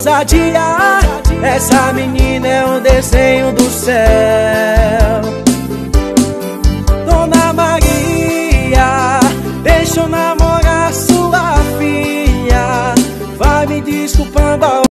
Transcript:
Sadia, essa menina é um desenho do céu.